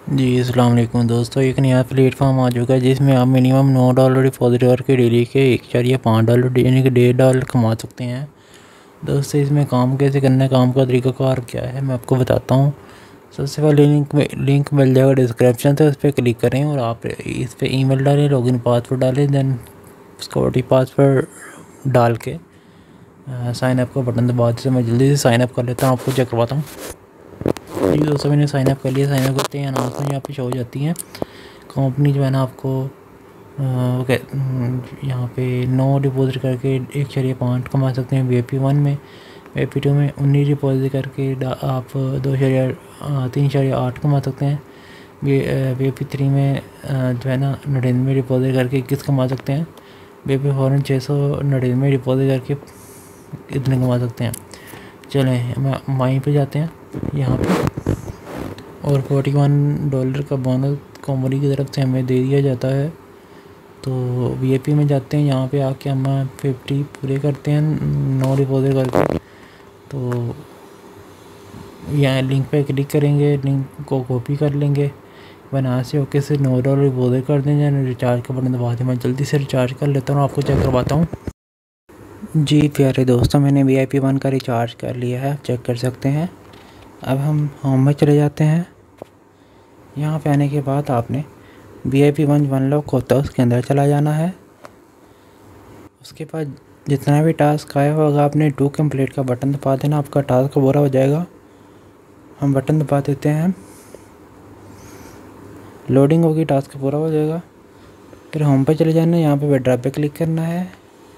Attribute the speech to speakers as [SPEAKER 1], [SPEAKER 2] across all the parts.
[SPEAKER 1] जी अस्सलाम वालेकुम दोस्तों, एक नया प्लेटफॉर्म आ चुका है जिसमें आप मिनिमम $9 डिपॉजिट करके डेली के $1.5 यानी कि $1.5 कमा सकते हैं। दोस्तों इसमें काम कैसे करना है, काम का तरीक़ाकार क्या है, मैं आपको बताता हूँ। सबसे पहले लिंक मिल जाएगा डिस्क्रिप्शन से, उस पर क्लिक करें और आप इस पर ईमेल डालें, लॉगिन पासवर्ड डालें, देन उसका OTP पासवर्ड डाल के साइन अप का बटन दबा दें। मैं जल्दी से साइन अप कर लेता हूँ, आपको चेक करवाता हूँ। जी दोस्तों, मैंने साइन अप कर लिया। साइन अप करते हैं अनाउंसमेंट यहाँ पे शो हो जाती हैं। कंपनी जो है ना आपको यहाँ पे 9 डिपॉजिट करके 1.5 कमा सकते हैं VIP1 में। VIP2 में 19 डिपॉजिट करके आप 3.8 कमा सकते हैं। VIP3 में जो है ना 99 डिपॉजिट करके 21 कमा सकते हैं। VIP4 में 699 डिपॉजिट करके इतने कमा सकते हैं। चलें हम माई पे जाते हैं यहाँ पे, और $41 का बोनस कंपनी की तरफ से हमें दे दिया जाता है। तो VIP में जाते हैं, यहाँ पे आके हम 50 पूरे करते हैं 9 डिपॉजिट करके। तो यहाँ लिंक पे क्लिक करेंगे, लिंक को कॉपी कर लेंगे, बना से ओके से $9 डिपॉजिट कर देंगे, रिचार्ज का बटन दबा दें। मैं जल्दी से रिचार्ज कर लेता हूँ, आपको चेक करवाता हूँ। जी प्यारे दोस्तों, मैंने VIP1 का रिचार्ज कर लिया है, चेक कर सकते हैं। अब हम होम में चले जाते हैं। यहाँ पे आने के बाद आपने VIP1 अनलॉक होता है उसके अंदर चला जाना है। उसके बाद जितना भी टास्क आया होगा आपने 2 कंप्लीट का बटन दबा देना, आपका टास्क पूरा हो जाएगा। हम बटन दबा देते हैं, लोडिंग होगी, टास्क पूरा हो जाएगा। फिर होम पे चले जाना है, यहाँ पे विड्रॉ पे क्लिक करना है।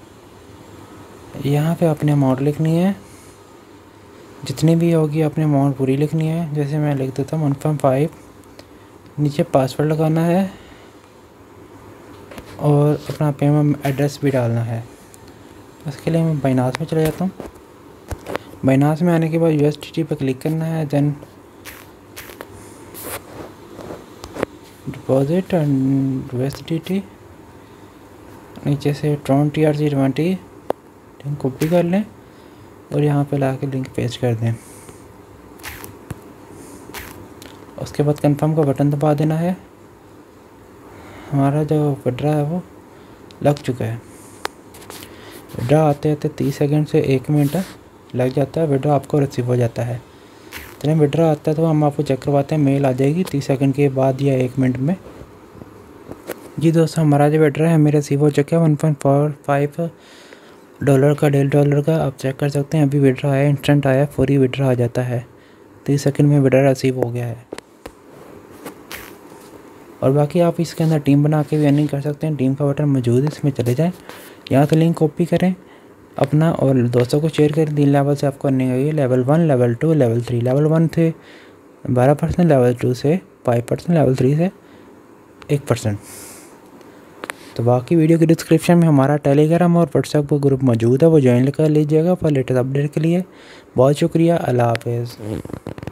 [SPEAKER 1] यहाँ पे अपने अमाउंट लिखनी है, जितनी भी होगी अपने अमाउंट पूरी लिखनी है। जैसे मैं लिख देता हूँ 1.5। नीचे पासवर्ड लगाना है और अपना पेमेंट एड्रेस भी डालना है। उसके लिए मैं बाइनास में चला जाता हूँ। बाइनास में आने के बाद USDT पर क्लिक करना है, देन डिपॉजिट एंड USDT, नीचे से ट्रॉन TRC20 लिंक कॉपी कर लें और यहाँ पे ला के लिंक पेस्ट कर दें। उसके बाद कंफर्म का बटन दबा देना है। हमारा जो विड्रॉ है वो लग चुका है। विड्रॉ आते आते 30 सेकंड से 1 मिनट लग जाता है, विड्रॉ आपको रिसीव हो जाता है। तो विड्रॉ आता है तो हम आपको चेक करवाते हैं, मेल आ जाएगी 30 सेकंड के बाद या 1 मिनट में। जी दोस्तों, हमारा जो विड्रॉ है हमें रिसीव हो चुका है $1.45 का, $1.5 का। आप चेक कर सकते हैं, अभी विड्रॉ आया, इंस्टेंट आया, फौरी विड्रॉ आ जाता है। 30 सेकंड में विड्रॉ रिसीव हो गया है। और बाकी आप इसके अंदर टीम बना के भी अर्निंग कर सकते हैं। टीम का बटन मौजूद है, इसमें चले जाएं, यहाँ से लिंक कॉपी करें अपना और दोस्तों को शेयर करें। 3 लेवल से आपको अर्निंग आई है, लेवल 1, लेवल 2, लेवल 3। लेवल 1 से 12%, लेवल 2 से 5%, लेवल 3 से 1%। तो बाकी वीडियो के डिस्क्रिप्शन में हमारा टेलीग्राम और व्हाट्सएप का ग्रुप मौजूद है, वो ज्वाइन कर लीजिएगा फॉर लेटेस्ट अपडेट के लिए। बहुत शुक्रिया, अल्लाह हाफ़िज़।